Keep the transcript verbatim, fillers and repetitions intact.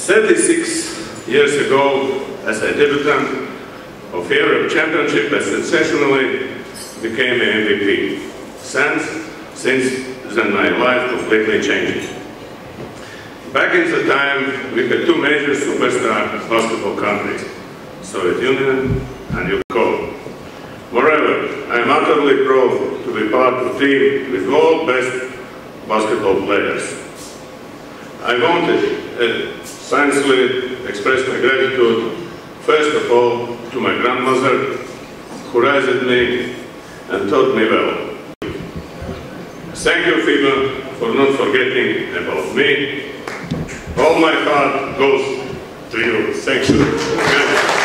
thirty-six years ago, as a debutant of Europe Championship, I sensationally became an M V P. Since, since then my life completely changed. Back in the time, we had two major superstar basketball countries, Soviet Union and Yugoslavia. Moreover, I am utterly proud to be part of a team with all best basketball players. I wanted to sincerely express my gratitude, first of all, to my grandmother, who raised me and taught me well. Thank you, FIBA, for not forgetting about me. All my heart goes to you. Thank you.